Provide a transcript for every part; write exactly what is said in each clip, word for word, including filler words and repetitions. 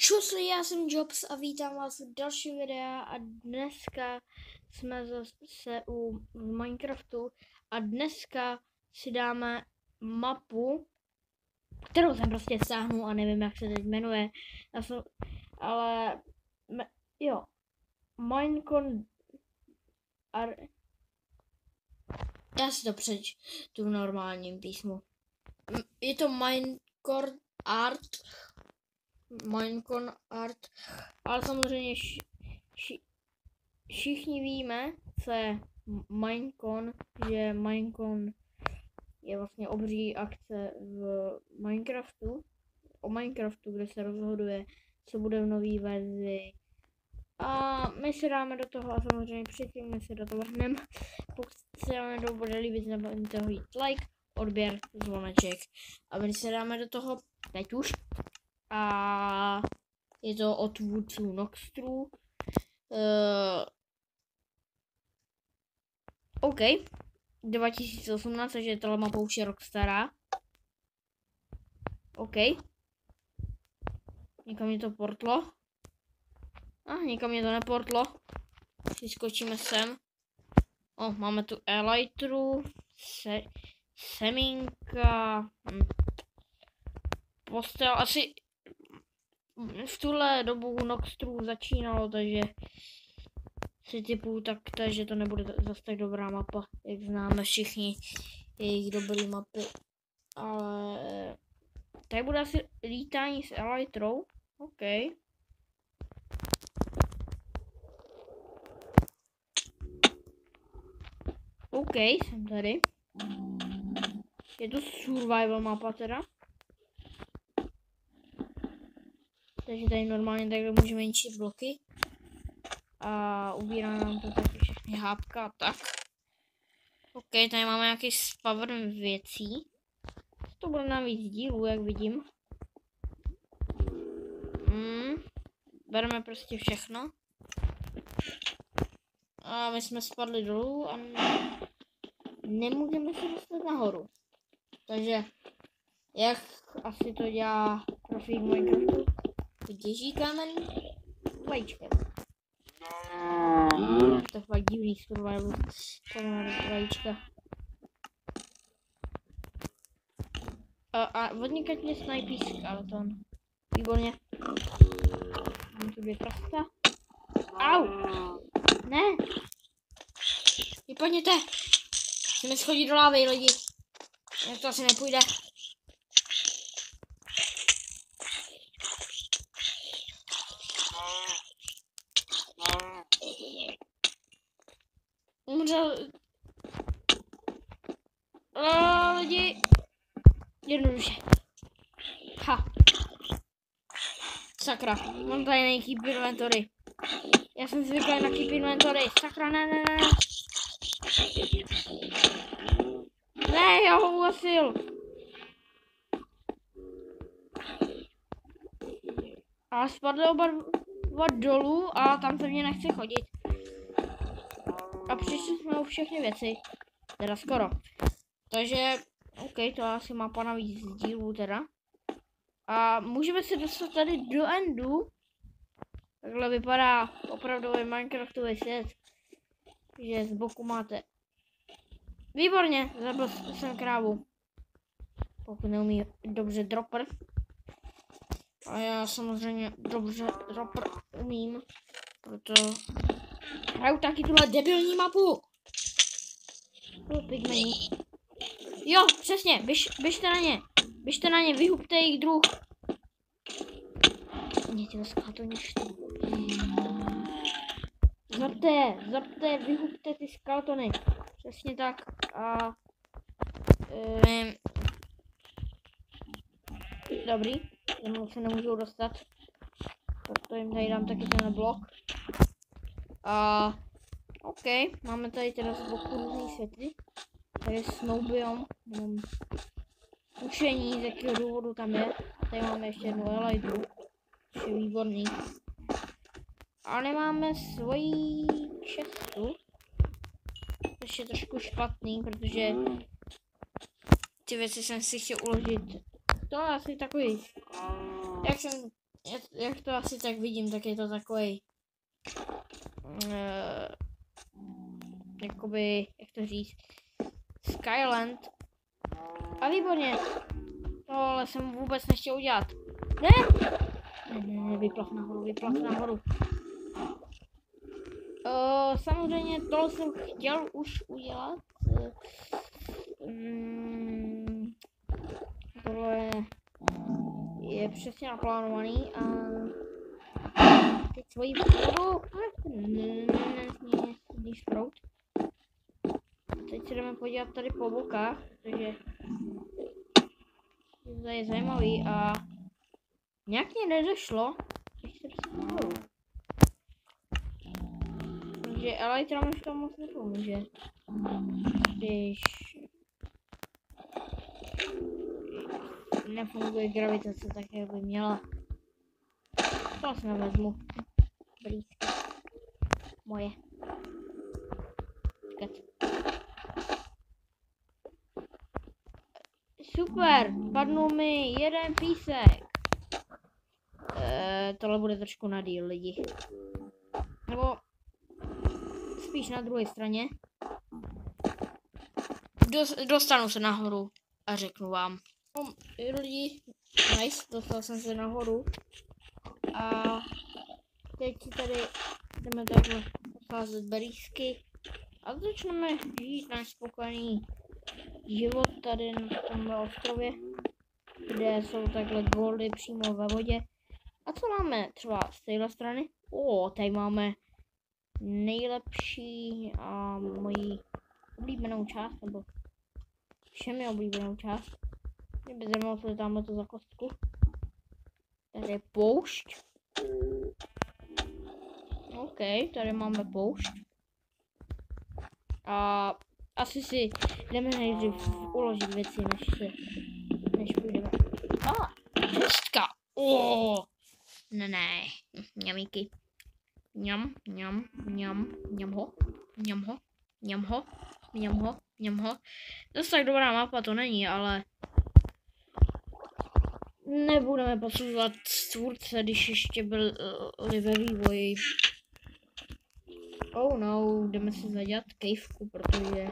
Čus, já jsem Jobs a vítám vás v dalším videa a dneska jsme zase u Minecraftu a dneska si dáme mapu, kterou jsem prostě stáhnul a nevím, jak se teď jmenuje, já jsem, ale me, jo, Minecon ar, já si to přečtu v normálním písmu. Je to Minecon Art, Minecon Art, ale samozřejmě ši, ši, všichni víme, co je Minecon, že Minecon je vlastně obří akce v Minecraftu, o Minecraftu, kde se rozhoduje, co bude v nové verzi. A my se dáme do toho a samozřejmě předtím, my se do toho vrhneme. Pokud se vám video bude líbit, nezapomeňte hodit like, odběr, zvoneček. A my se dáme do toho teď už. A je to od vůdců Noxtru. Uh, OK. dva tisíce osmnáct, takže tahle mapa už je rok stará. OK. Někam je to portlo. A ah, někam je to neportlo. Si skočíme sem. O, oh, máme tu Elytru, se, semínka, hm. Postel, asi v tuhle dobu Noxtru začínalo, takže si typu tak, takže to nebude zase tak dobrá mapa, jak známe všichni jejich dobré mapy. Ale tady bude asi lítání s Elytrou. OK. OK, jsem tady. Je to survival mapa teda. Takže tady normálně takhle můžeme ničit bloky. A ubírá nám to taky všechny hápka a tak. OK, tady máme nějaký spavr věcí. To bude na víc dílů, jak vidím. Hmm. Bereme prostě všechno. A my jsme spadli dolů a nemůžeme se dostat nahoru. Takže, jak asi to dělá profík Minecraftu, těží kámen vajíčkem. To je fakt divný survival, kámen vajíčka. A, a vodníkať mě snajpí skeleton. Výborně. Mám tu dvě prsta. Au! Ne! Vypadněte! Musíme schodit do lávy, lidi. Jak to asi nepůjde. Umřel. O, lidi. Jednoduše. Ha. Sakra. Mám tady nejkeep inventory. Já jsem zvyklý na keep inventory. Sakra, ne, ne, ne. Ne, já ho uhasil. A spadly oba dva dolů a tam se mě nechce chodit. A přišli jsme o všechny věci. Teda skoro. Takže, OK, to asi mapa navíc z dílů teda. A můžeme se dostat tady do endu. Takhle vypadá opravdový Minecraftový svět. Že z boku máte. Výborně, zabil jsem krávu. Pokud neumí dobře dropper. A já samozřejmě dobře dropper umím. Proto hraju taky tuhle debilní mapu. Pigmení. Jo, přesně, běž, běžte na ně. Běžte na ně, vyhubte jejich druh. Mě tělo skaltoniště. Zapte, zapte, vyhubte ty skaltony. Přesně tak. A um, dobrý, jenom se nemůžou dostat. Proto jim tady dám taky ten blok. A OK, máme tady teda z boku různý světy. Tady je snowbiom, mám učení, z jakého důvodu tam je. Tady máme ještě jednu Elytru, což je výborný. A nemáme svoji čestu, což je trošku špatný, protože ty věci jsem si chtěl uložit. To je asi takový, jak jsem jak, jak to asi tak vidím, tak je to takový uh, jakoby, jak to říct, Skyland. A výborně. Tohle jsem vůbec nechtěl udělat. Ne? Ne, ne, ne, vyplach nahoru, vyplach nahoru. Uh, samozřejmě tohle jsem chtěl už udělat. Um, tohle je přesně naplánovaný a teď svoji vodu. Nesmí sprout. Teď se jdeme podívat tady po bokách, protože to je zajímavý a nějak mě nedošlo. Ještě se nahoru. Takže Elytra už to moc nepomůže. Když nefunguje gravitace tak, jak by měla. To si nevezmu. Blízky. Moje. Kat. Super, padnul mi jeden písek. E, tohle bude trošku na díl, lidi. Nebo spíš na druhé straně. Dostanu se nahoru a řeknu vám. No, lidi, nice, dostal jsem se nahoru. A teď si tady jdeme takhle posázet berýsky a začneme žít náš spokojený život tady na tomhle ostrově, kde jsou takhle goldy přímo ve vodě. A co máme třeba z téhle strany? O, tady máme nejlepší a moji oblíbenou část, nebo všemi oblíbenou část. Mě by zajímalo, co je tamhle to za kostku. Tady je poušť. OK, tady máme poušť. A asi si jdeme nejdřív uložit věci, než se, než půjdeme. A, ah, hostka! Oh. Ne, ne, ňamíky. Ňam, ňam, ňam, ňam ho, ňam ho, ňam ho, ňam ho, ňam ho. Dost tak dobrá mapa to není, ale nebudeme posuzovat tvůrce, když ještě byli ve vývoji. Oh no, jdeme si zadělat kejvku, protože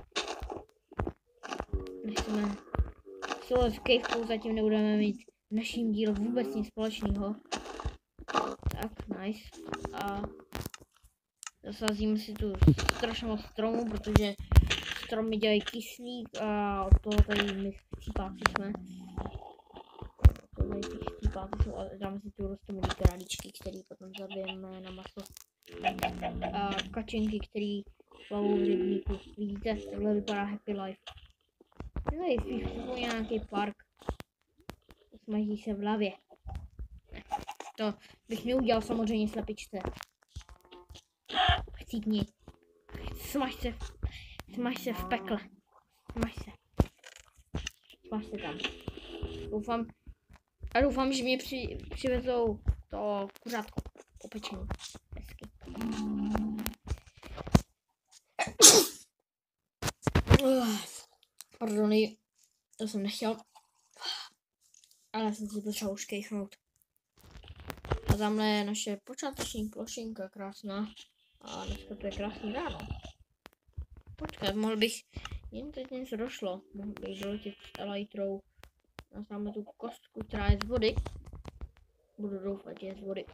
nechceme tohle s kejvkou zatím nebudeme mít v naším dílu vůbec nic společného. Tak, nice. A zasázíme si tu strašně moc stromů, protože stromy dělají kyslík a od toho tady my chcípáci jsme. Tohle ty chcípáci jsou a dáme si tu rostomilý králičky, který potom zabijeme na maso. A kačenky, který plavou v rybníku. Vidíte, takhle vypadá Happy Life. To je spíš připomíná nějaký park. Smaží se v lavě. To bych neudělal samozřejmě slepičce. Chcípni. Smaž se. Smaž se v pekle. Smaž se. Smaž se tam. Doufám. A doufám, že mě při, přivezou to kuřátko opečení. Hezky. Pardon, to jsem nechtěl. Ale jsem si potřeboval už kejchnout. A tamhle je naše počáteční plošinka krásná. A dneska to je krásný ráno. Počkat, mohl bych, jen teď něco došlo. Mohl bych doletět s Elytrou. A máme tu kostku, která je z vody. Budu doufat, že je z vody.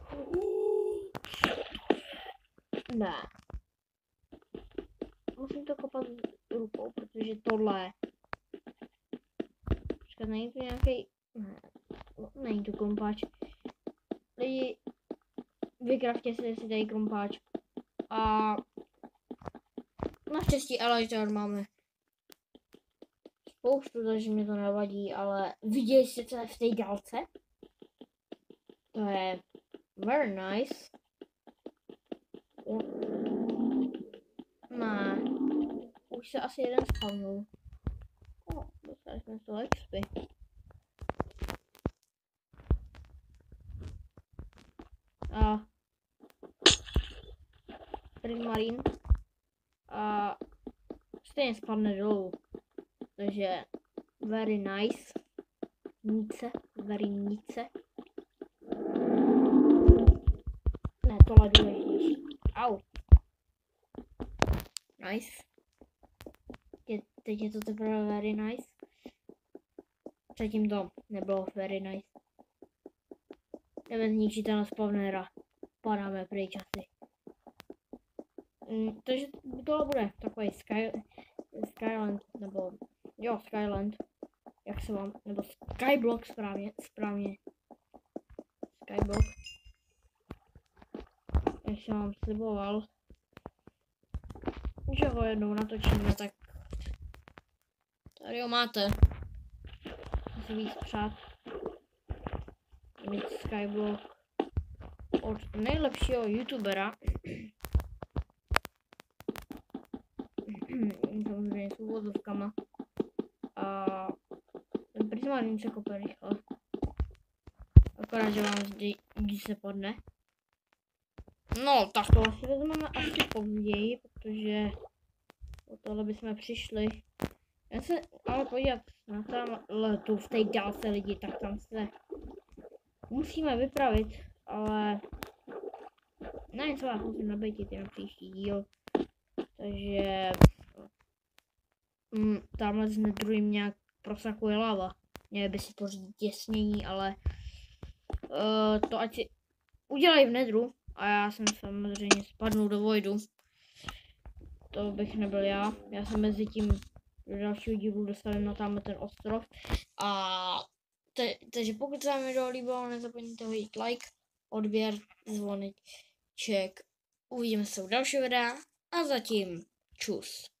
Ne. Musím to kopat rukou, protože tohle. Počkat, není to nějaký. Ne, není to krumpáč. Lidi, vykraftěte si si tady krumpáč. A naštěstí Elytra máme spoustu, takže mě to nevadí, ale viděli jste, co je v té dálce? To je very nice. Ne, už se asi jeden spavnul. O, dostali jsme to expy. A Primarín a stejně spadne dolů, takže very nice, nice, very nice. stole důležitější. Au. Nice. Je, teď je to teprve very nice. Předtím to nebylo very nice. Jdeme zničit ten spawnera. Padáme pryč asi. Mm, takže tohle bude takový Sky, Skyland, nebo jo, Skyland. Jak se vám, nebo Skyblock správně, správně. Skyblock. Jak jsem vám sliboval, že ho jednou natočíme, tak tady ho máte. Musí víc přát. Mít Skyblock od nejlepšího youtubera. Samozřejmě s úvozovkama. A ten prismarník se kope rychle. Akorát, že vám zdi, zdi se podne. No, tak to asi vezmeme asi později, protože o tohle bychom přišli. Já se ale podívat na tamhle tu v té dálce lidi, tak tam se musíme vypravit, ale na něco vás musím nabejtit na příští díl. Takže mm, tamhle s nedruhým nějak prosakuje lava. Měli by si pořídit těsnění, ale uh, to ať si udělají v nedru. A já jsem samozřejmě spadnul do vojdu. To bych nebyl já. Já jsem mezi tím do dalšího dílu dostavím na tamhle ten ostrov. A te, takže pokud se vám video líbilo, nezapomeňte hodit like, odběr, zvoneček. Uvidíme se u dalšího videa a zatím čus.